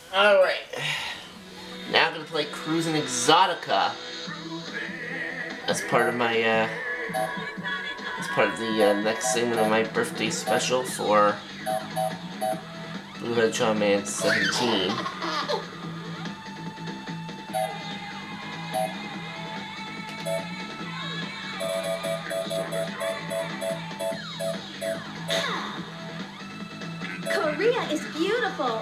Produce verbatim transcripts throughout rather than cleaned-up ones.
Alright. Now I'm going to play Cruis'n Exotica. As part of my, uh... as part of the uh, next segment of my birthday special for Blue Hedgehog Man seventeen. Korea is beautiful.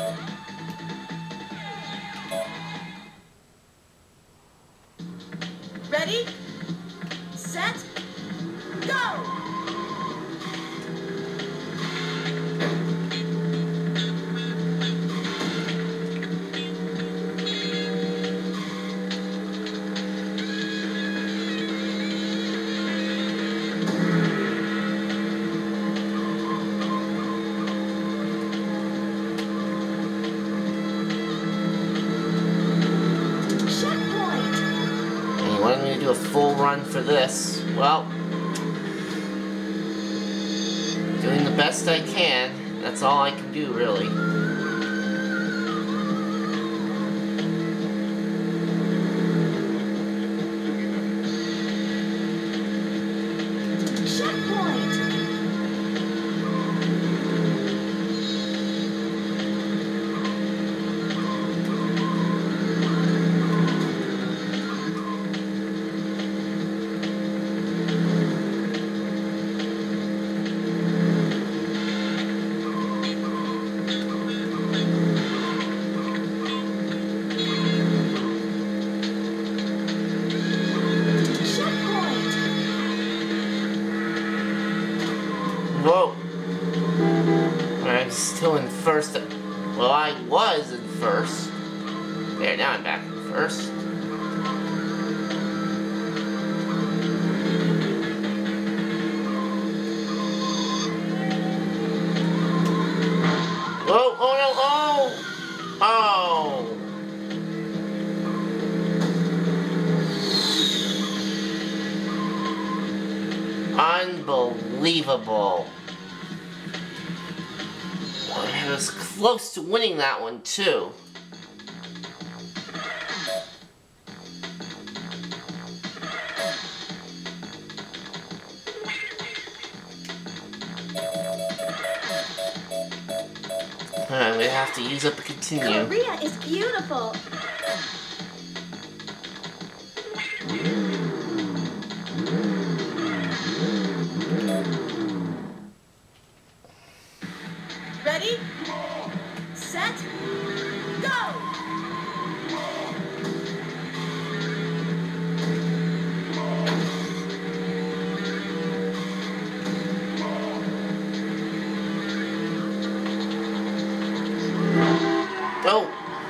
Ready, set, go! Do a full run for this. Well, doing the best I can. That's all I can do, really. Whoa! I'm still in first. Well, I was in first. There, now I'm back in first. Whoa! Oh no! Oh! Oh! Unbelievable. I was close to winning that one, too. I'm gonna have to use up a continue. Korea is beautiful. Ready, set, go! Go!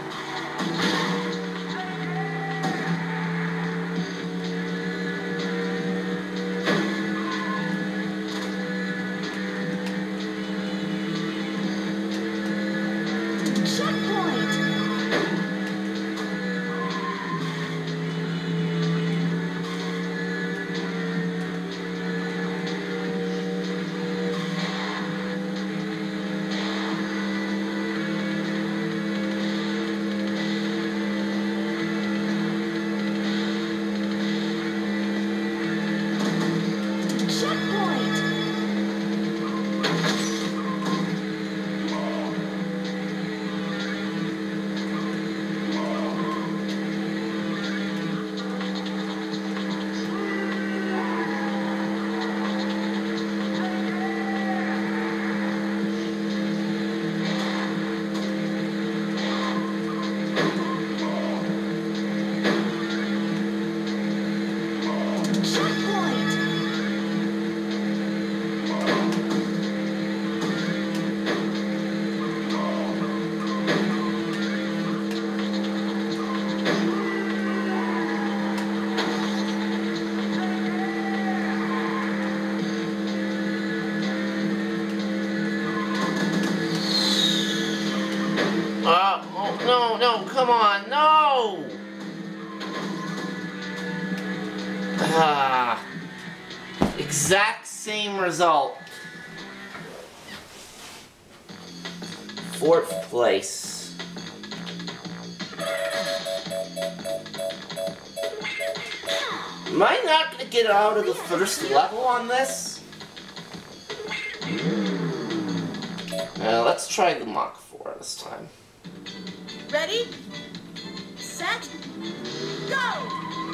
No, no, come on, no! Ah, exact same result. Fourth place. Am I not going to get out of the first level on this? Uh, let's try the Mach four this time. Ready, set, go!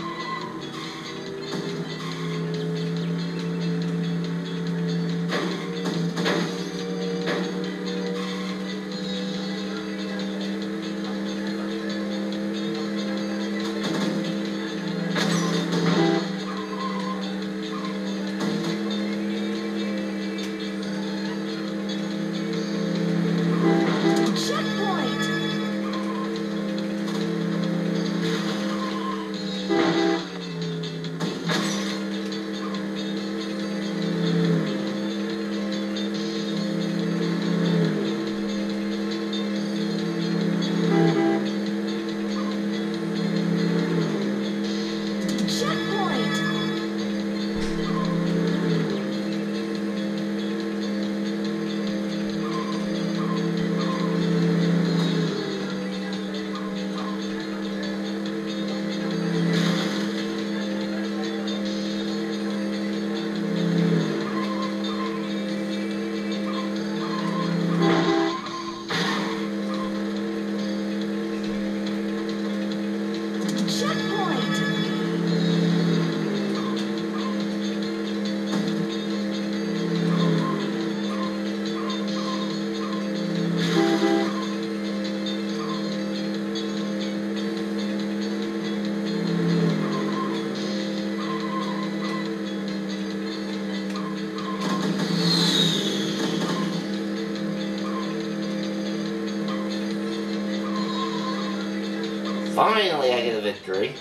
Finally, I get a victory.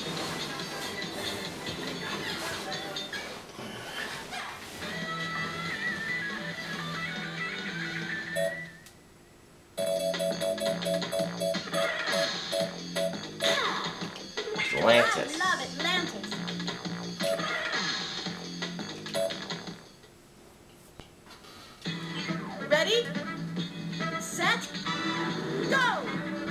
Atlantis. I love Atlantis. Ready, set, go!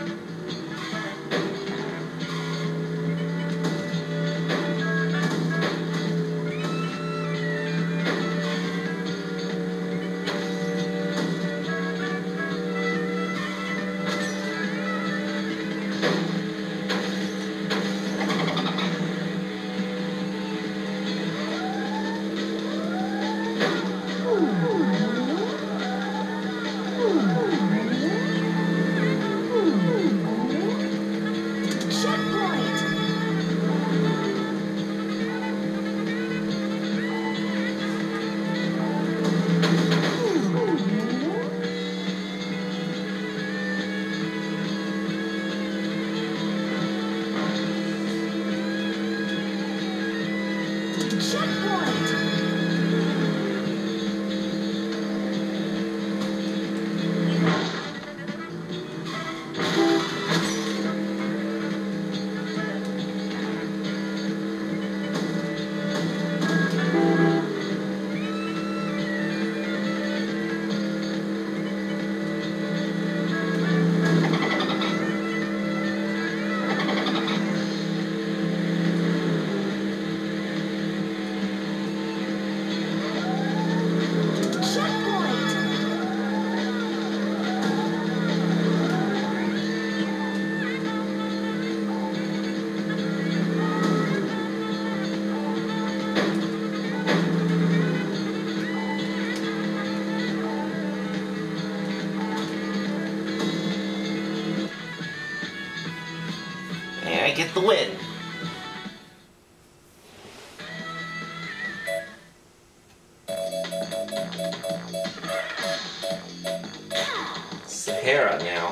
I get the win. Sahara now.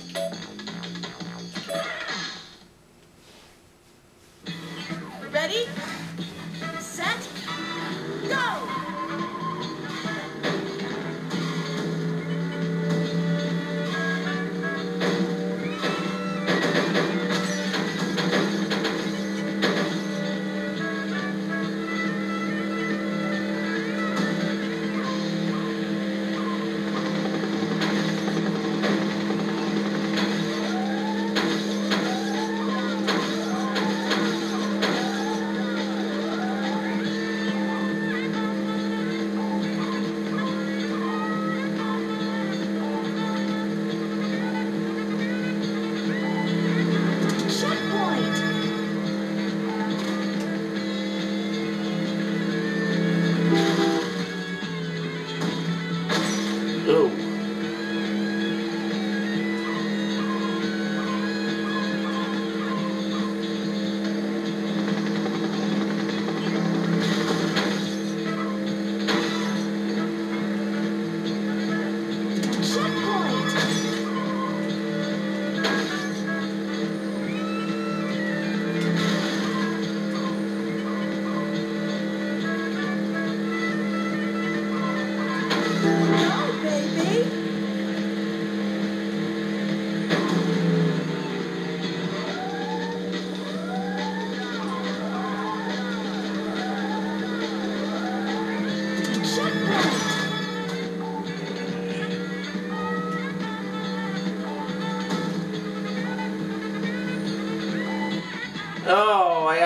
Ready, set, go!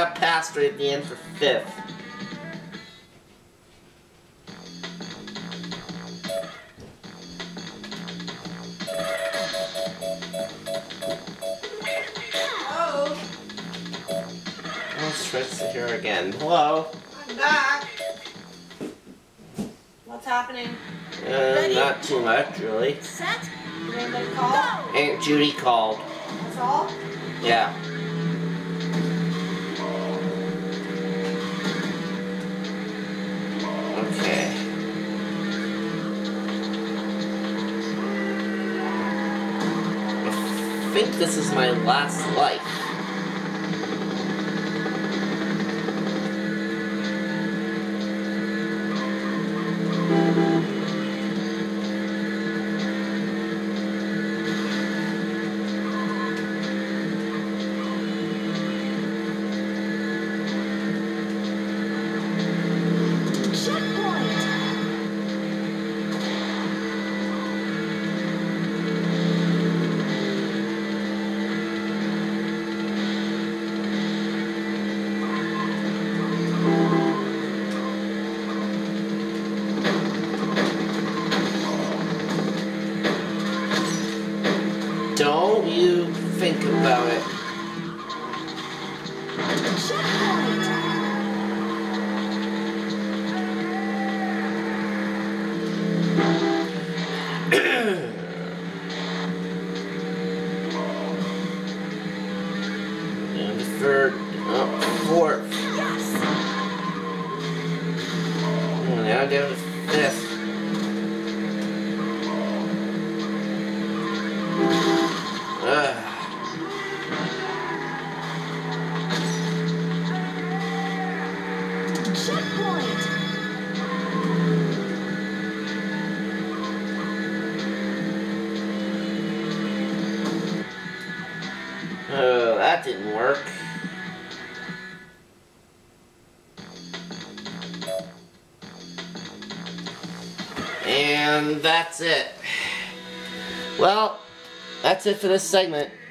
got passed right at the end for fifth. Oh, Let's try to sit here again. Hello? I'm back. What's happening? Uh, not too much, really. Set. Did anybody call? Go. Aunt Judy called. That's all? Yeah. Okay. I think this is my last life. Checkpoint. Don't you think about it. Checkpoint. And the third, oh, fourth. Yes. Oh, now down to fifth. Ugh. Checkpoint. Oh, that didn't work. And that's it. Well, that's it for this segment.